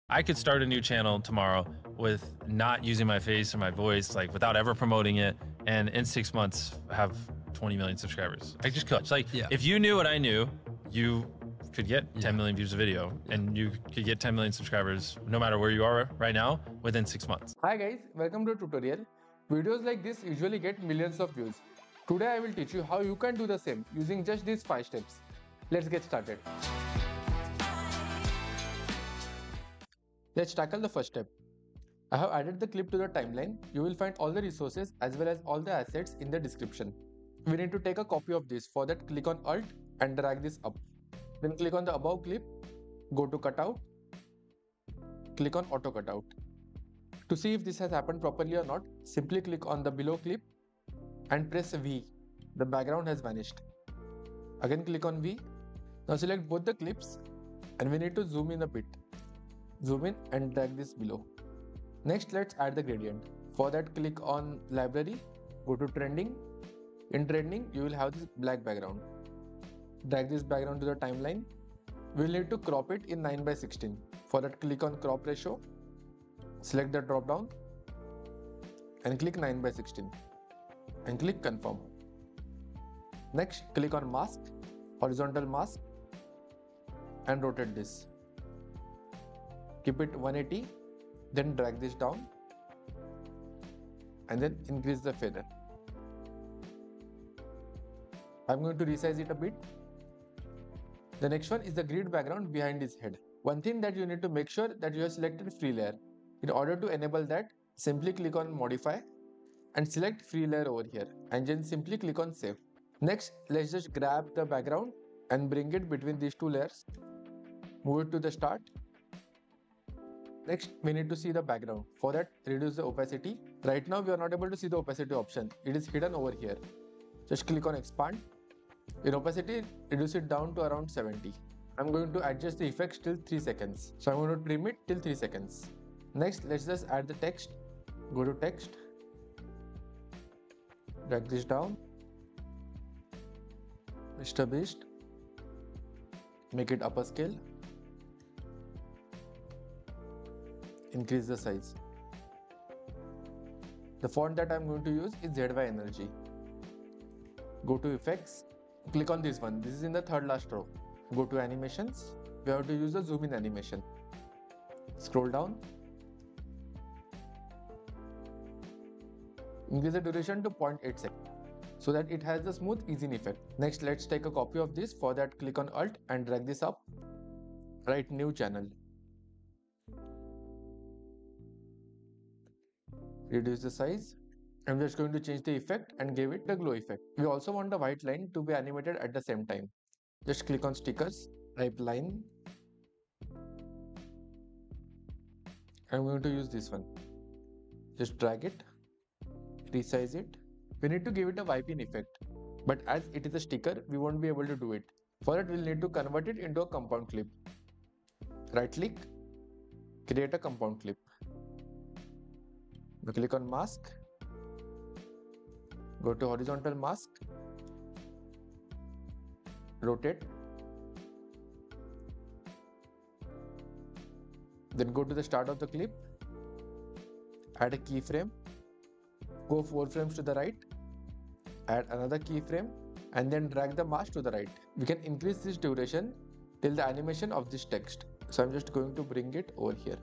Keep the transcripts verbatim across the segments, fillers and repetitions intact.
I could start a new channel tomorrow with not using my face or my voice, like without ever promoting it, and in six months have twenty million subscribers. I just could. It's like, yeah. If you knew what I knew, you could get yeah. ten million views a video, yeah. and you could get ten million subscribers no matter where you are right now within six months. Hi guys, welcome to a tutorial. Videos like this usually get millions of views. Today I will teach you how you can do the same using just these five steps. Let's get started. Let's tackle the first step. I have added the clip to the timeline. You will find all the resources as well as all the assets in the description. We need to take a copy of this. For that, click on Alt and drag this up. Then click on the above clip, go to cutout, click on auto cutout. To see if this has happened properly or not, simply click on the below clip and press V. The background has vanished. Again click on V. Now select both the clips and we need to zoom in a bit. Zoom in and drag this below. Next, let's add the gradient. For that, click on library, go to trending. In trending, you will have this black background. Drag this background to the timeline. We'll need to crop it in nine by sixteen. For that, click on crop ratio. Select the drop down and click nine by sixteen and click confirm. Next, click on mask, horizontal mask, and rotate this. Keep it one eighty, then drag this down and then increase the feather. I'm going to resize it a bit. The next one is the grid background behind his head. One thing that you need to make sure that you have selected free layer. In order to enable that, simply click on modify and select free layer over here and then simply click on save. Next, let's just grab the background and bring it between these two layers. Move it to the start. Next, we need to see the background. For that, reduce the opacity. Right now, we are not able to see the opacity option. It is hidden over here. Just click on expand. In opacity, reduce it down to around seventy. I'm going to adjust the effects till three seconds. So I'm going to trim it till three seconds. Next, let's just add the text. Go to text. Drag this down. Mister Beast. Make it upper scale. Increase the size. The font that I'm going to use is Z Y Energy. Go to effects. Click on this one. This is in the third last row. Go to animations. We have to use the zoom in animation. Scroll down. Increase the duration to zero point eight seconds so that it has the smooth easing effect. Next, let's take a copy of this. For that, click on Alt and drag this up. Write new channel. Reduce the size. I'm just going to change the effect and give it the glow effect. We also want the white line to be animated at the same time. Just click on stickers, type line. I'm going to use this one. Just drag it, resize it. We need to give it a wipe in effect, but as it is a sticker, we won't be able to do it. For that, we'll need to convert it into a compound clip. Right click, create a compound clip. Now click on mask, go to horizontal mask, rotate, then go to the start of the clip, add a keyframe, go four frames to the right, add another keyframe, and then drag the mask to the right. We can increase this duration till the animation of this text. So I'm just going to bring it over here.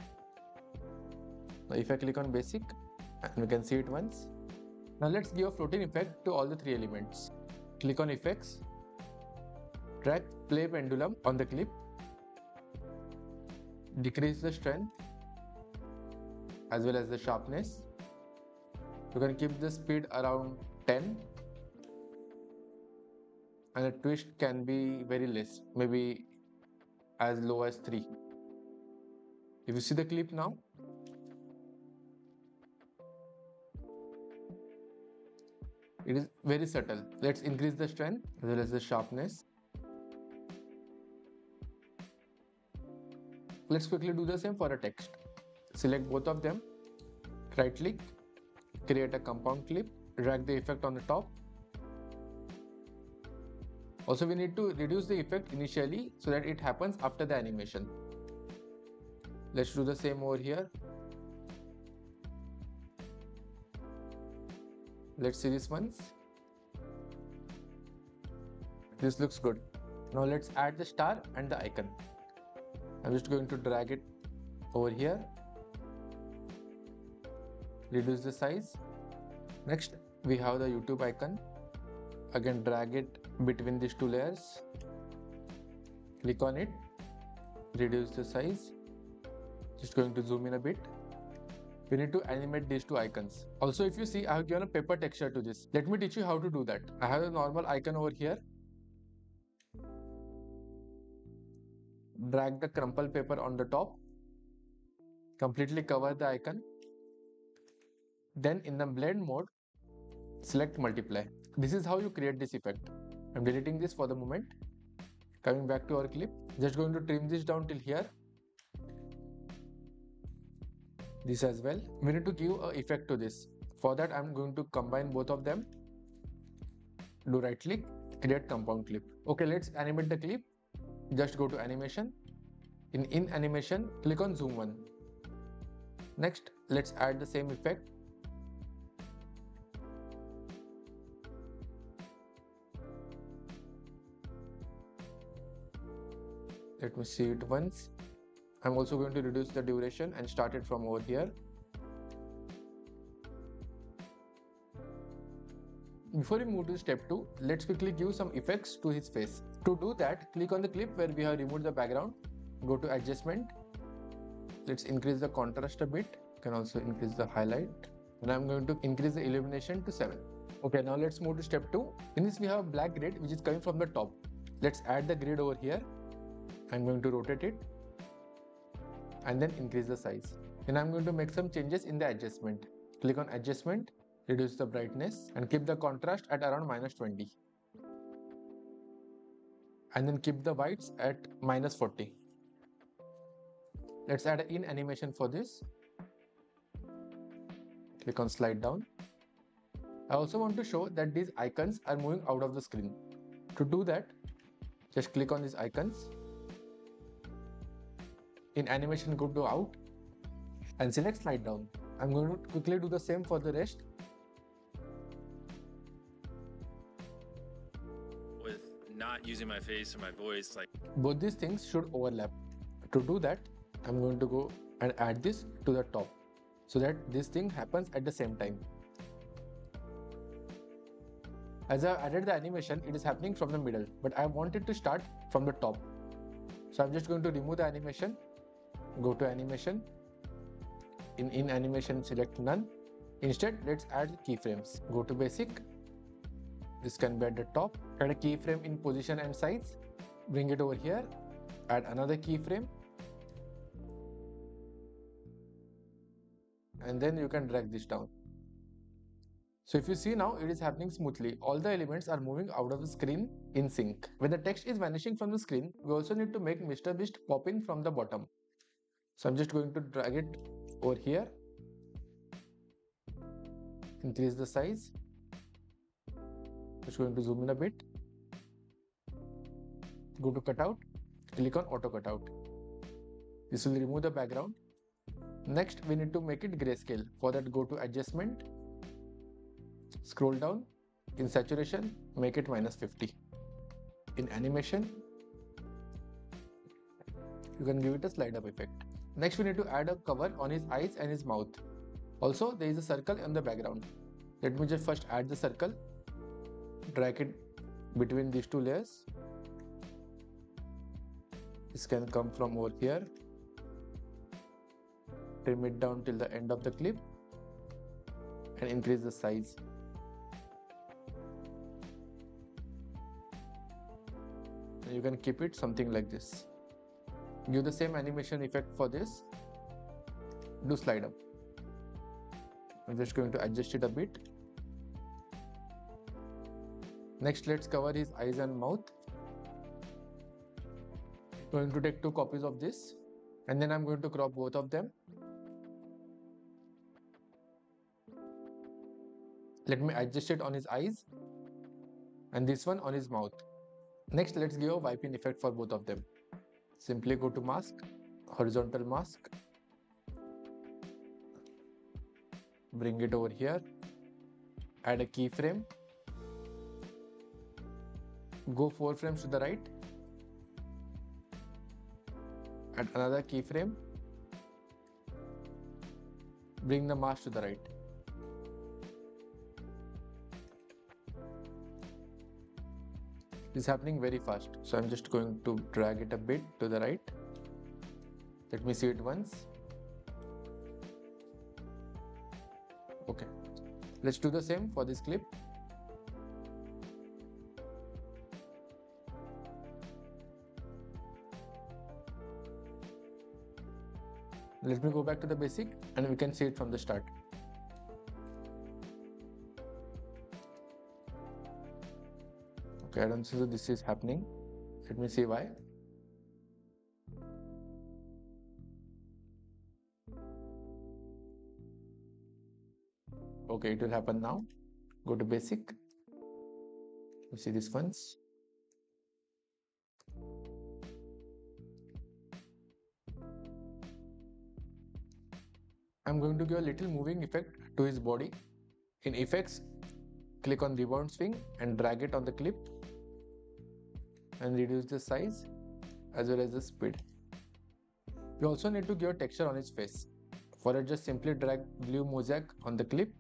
Now if I click on basic, and we can see it once. Now let's give a floating effect to all the three elements. Click on effects, drag play pendulum on the clip, decrease the strength as well as the sharpness. You can keep the speed around ten and the twist can be very less, maybe as low as three. If you see the clip now, it is very subtle. Let's increase the strength as well as the sharpness. Let's quickly do the same for a text. Select both of them, right click, create a compound clip, drag the effect on the top. Also, we need to reduce the effect initially so that it happens after the animation. Let's do the same over here. Let's see this once. This looks good. Now let's add the star and the icon. I'm just going to drag it over here. Reduce the size. Next, we have the YouTube icon. Again, drag it between these two layers. Click on it. Reduce the size. Just going to zoom in a bit. We need to animate these two icons. Also, if you see, I have given a paper texture to this. Let me teach you how to do that. I have a normal icon over here. Drag the crumple paper on the top. Completely cover the icon. Then in the blend mode, select multiply. This is how you create this effect. I'm deleting this for the moment. Coming back to our clip, just going to trim this down till here. This as well. We need to give an effect to this. For that, I'm going to combine both of them. Do right click, create compound clip. Okay, let's animate the clip. Just go to animation. In in animation, click on zoom one. Next, let's add the same effect. Let me see it once. I'm also going to reduce the duration and start it from over here. Before we move to step two, let's quickly give some effects to his face. To do that, click on the clip where we have removed the background. Go to adjustment. Let's increase the contrast a bit. You can also increase the highlight. And I'm going to increase the illumination to seven. Okay, now let's move to step two. In this we have a black grid which is coming from the top. Let's add the grid over here. I'm going to rotate it and then increase the size. Then I'm going to make some changes in the adjustment. Click on adjustment, reduce the brightness and keep the contrast at around minus twenty. And then keep the whites at minus forty. Let's add an in animation for this. Click on slide down. I also want to show that these icons are moving out of the screen. To do that, just click on these icons. In animation, go to out and select slide down. I'm going to quickly do the same for the rest. With not using my face or my voice, like both these things should overlap. To do that, I'm going to go and add this to the top so that this thing happens at the same time. As I added the animation, it is happening from the middle, but I want it to start from the top. So I'm just going to remove the animation. Go to animation. In in animation, select none. Instead, let's add keyframes. Go to basic. This can be at the top. Add a keyframe in position and size. Bring it over here. Add another keyframe. And then you can drag this down. So if you see now, it is happening smoothly. All the elements are moving out of the screen in sync. When the text is vanishing from the screen, we also need to make Mister Beast pop in from the bottom. So I'm just going to drag it over here. Increase the size. Just going to zoom in a bit. Go to cutout. Click on auto cutout. This will remove the background. Next, we need to make it grayscale. For that, go to adjustment. Scroll down. In saturation, make it minus fifty. In animation, you can give it a slide up effect. Next, we need to add a cover on his eyes and his mouth. Also, there is a circle in the background. Let me just first add the circle. Drag it between these two layers. This can come from over here. Trim it down till the end of the clip and increase the size. And you can keep it something like this. Give the same animation effect for this. Do slide up. I'm just going to adjust it a bit. Next, let's cover his eyes and mouth. Going to take two copies of this and then I'm going to crop both of them. Let me adjust it on his eyes and this one on his mouth. Next, let's give a wipe in effect for both of them. Simply go to mask, horizontal mask, bring it over here, add a keyframe, go four frames to the right, add another keyframe, bring the mask to the right. This is happening very fast, so I'm just going to drag it a bit to the right. Let me see it once. Okay, let's do the same for this clip. Let me go back to the basic and we can see it from the start. Okay, I don't see that this is happening. Let me see why. Okay, it will happen now. Go to basic. You see this once. I'm going to give a little moving effect to his body. In effects, click on rebound swing and drag it on the clip and reduce the size as well as the speed. You also need to give a texture on his face. For it, just simply drag blue mosaic on the clip,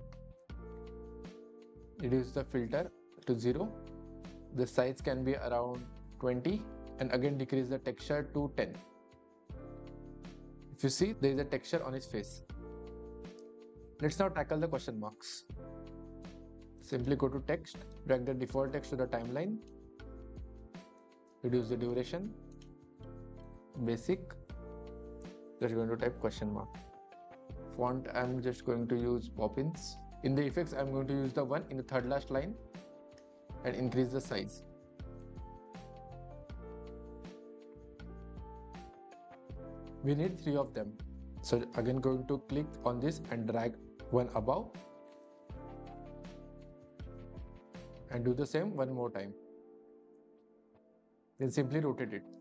reduce the filter to zero. The size can be around twenty and again decrease the texture to ten. If you see, there is a texture on his face. Let's now tackle the question marks. Simply go to text, drag the default text to the timeline, reduce the duration, basic, just going to type question mark. Font, I'm just going to use Poppins. In the effects, I'm going to use the one in the third last line and increase the size. We need three of them. So again going to click on this and drag one above and do the same one more time. Then simply rotate it.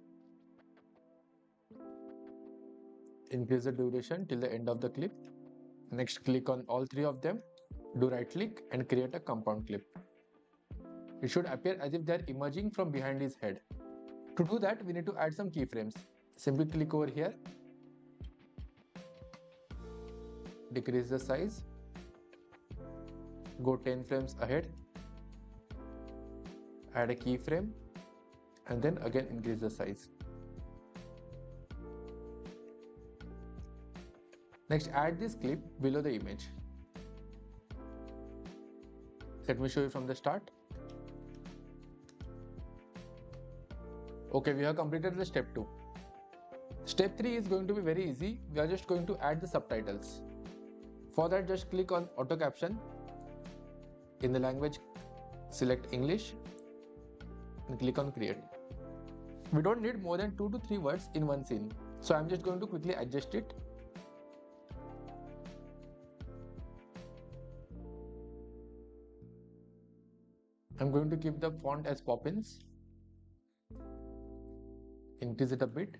Increase the duration till the end of the clip. Next, click on all three of them, do right click and create a compound clip. It should appear as if they are emerging from behind his head. To do that, we need to add some keyframes. Simply click over here, decrease the size, go ten frames ahead, add a keyframe and then again increase the size. Next, add this clip below the image. Let me show you from the start. Okay, we have completed the step two. Step three is going to be very easy. We are just going to add the subtitles. For that, just click on auto caption. In the language, select English and click on create. We don't need more than two to three words in one scene. So I'm just going to quickly adjust it. I'm going to keep the font as Poppins. Increase it a bit.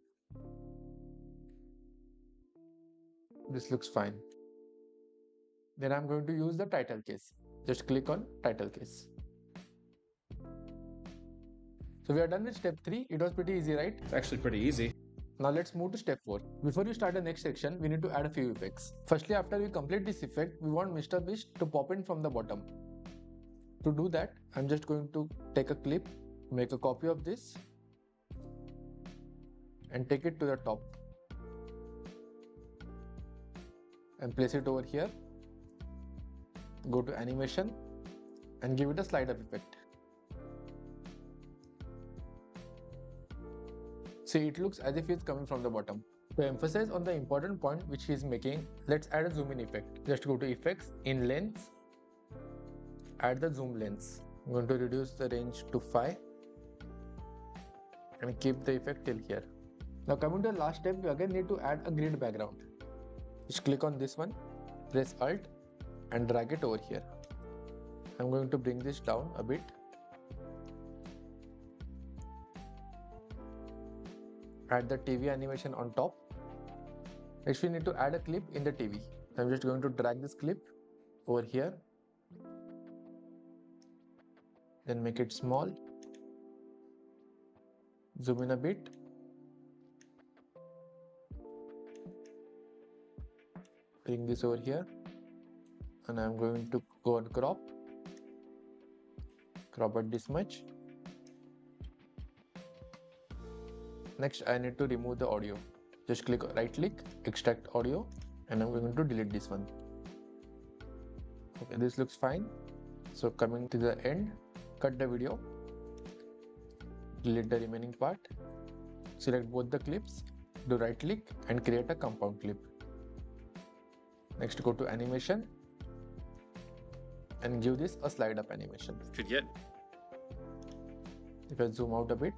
This looks fine. Then I'm going to use the title case. Just click on title case. So we are done with step three. It was pretty easy, right? It's actually pretty easy. Now let's move to step four. Before you start the next section, we need to add a few effects. Firstly, after we complete this effect, we want Mister Beast to pop in from the bottom. To do that, I'm just going to take a clip, make a copy of this and take it to the top and place it over here. Go to animation and give it a slide up effect. See, it looks as if it's coming from the bottom. To emphasize on the important point which he is making, let's add a zoom in effect. Just go to effects, in lens, add the zoom lens. I'm going to reduce the range to five and keep the effect till here. Now coming to the last step, we again need to add a grid background. Just click on this one, press Alt and drag it over here. I'm going to bring this down a bit add the T V animation on top. Next we need to add a clip in the T V. I'm just going to drag this clip over here, then make it small, zoom in a bit, bring this over here, and I'm going to go on crop, crop it this much. Next I need to remove the audio. Just click right click, extract audio, and I'm going to delete this one. Okay, this looks fine. So coming to the end, cut the video, delete the remaining part, select both the clips, do right click and create a compound clip. Next go to animation and give this a slide up animation. Could get. If I zoom out a bit,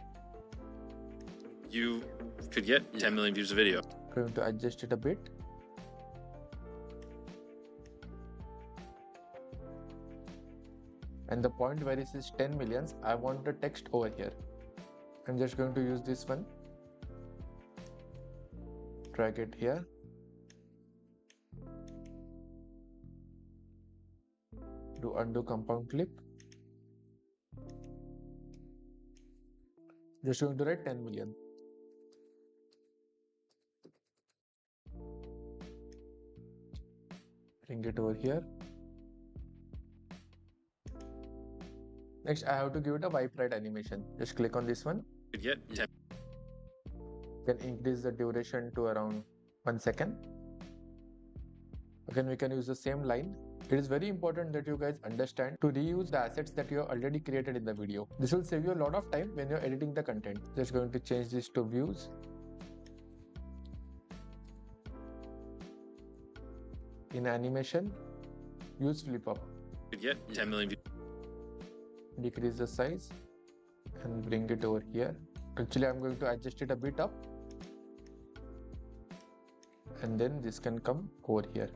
you could get ten million views a video. Going to adjust it a bit. And the point where it says ten millions, I want the text over here. I'm just going to use this one. Drag it here. Do undo compound clip. Just going to write ten million. Bring it over here. Next, I have to give it a wipe right animation. Just click on this one. Get ten. Can increase the duration to around one second. Again, we can use the same line. It is very important that you guys understand to reuse the assets that you have already created in the video. This will save you a lot of time when you're editing the content. Just going to change this to views. In animation, use flip up. Get ten million views. Decrease the size and bring it over here. Actually, I'm going to adjust it a bit up, and then this can come over here.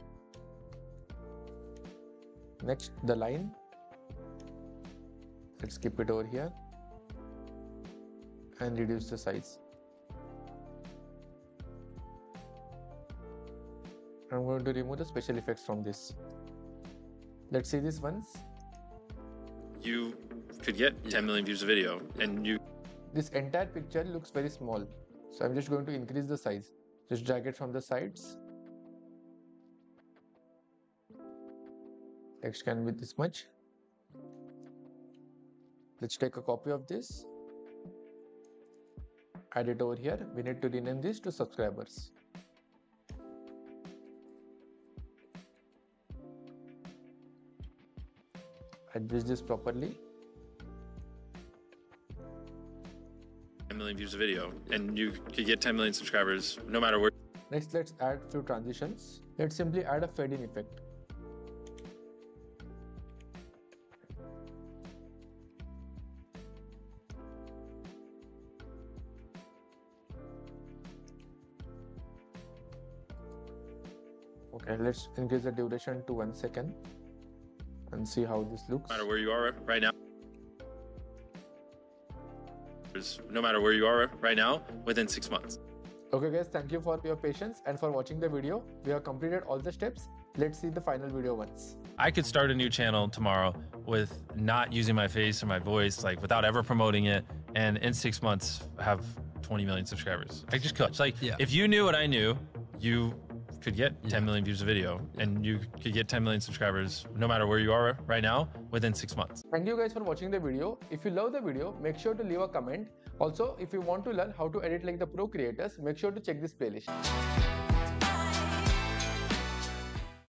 Next, the line. Let's keep it over here and reduce the size. I'm going to remove the special effects from this. Let's see this once. You could get ten million views a video, and you. This entire picture looks very small, so I'm just going to increase the size. Just drag it from the sides. Text can be this much. Let's take a copy of this. Add it over here. We need to rename this to subscribers. Adjust this properly. ten million views a video, and you could get ten million subscribers no matter where. Next, let's add few transitions. Let's simply add a fade in effect. Okay, let's increase the duration to one second and see how this looks. No matter where you are right now. No matter where you are right now, within six months. Okay guys, thank you for your patience and for watching the video. We have completed all the steps. Let's see the final video once. I could start a new channel tomorrow with not using my face or my voice, like without ever promoting it, and in six months have twenty million subscribers. I just could. It's like, yeah. If you knew what I knew, you could get ten million views a video, and you could get ten million subscribers no matter where you are right now within six months. Thank you guys for watching the video. If you love the video, make sure to leave a comment. Also, if you want to learn how to edit like the pro creators, make sure to check this playlist.